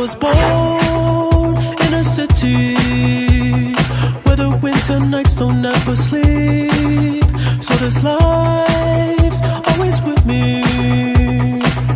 was born in a city where the winter nights don't ever sleep. So this life